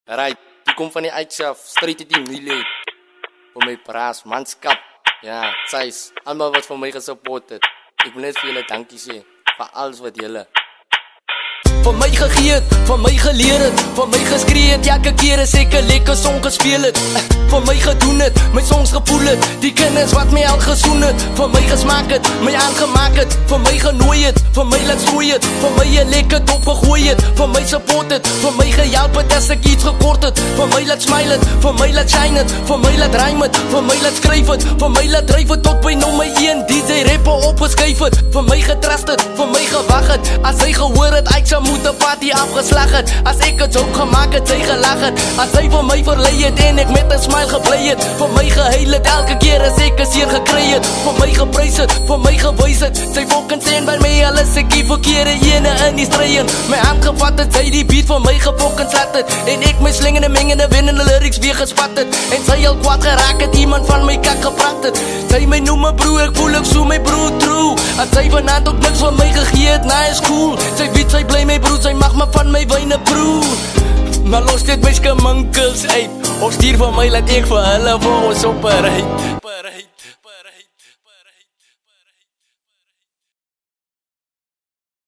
Right, die kom van die uitself, stryd het die moeilijk. Voor my braas, manskap. Ja, size, allemaal wat vir my gesupport het. Ek wil net vir julle dankie sê, vir alles wat julle van my gegee het, van my geleer het, van my geskree het, elke keer as ek 'n lekker song gespeel het, van my gedoen het, my songs gevoel het, die kinders wat my al gesoen het, van my gesmaak het, my aangemaak het, van my genooi het, van my laat strooi het, van my 'n lekker dop gegooi het, van my support het, van my gehelp het as ek iets gekort het, van my laat smile het, van my laat shine het, van my laat rhyme het, van my laat skryf het, van my laat dryf het tot by nommer 1 DJ rapper opgeskuif het, van my getrust het, van my gewag het, as hy gehoor het ek sou moet 'n party afgeslag het, as ek het ook gemaak het, sy gelag het, as hy vir my verlei het en ek met 'n smile gebly het, vir my gehuil het elke keer as ek 'n seer gekry het, vir my geprys het, vir my gewys het, sy fucking sien by my alles ek die verkeerde ene in die stryd, my hand gevat het, sy die beat vir my gefucking slat het, en ek my slingende mengende winnende lyrics weer gespat het, en sy al kwaad geraak het, iemand van my kak gepraat het, sy my noem my broer, ek voel ek so my broer true, as sy vanaand ook niks van my gegee het, nah is cool, sy weet sy bly my broer, sy mag maar van my wyne broer, maar los dit my skamankels uit, of stuur van my laat ek vir hulle vir ons opbereid.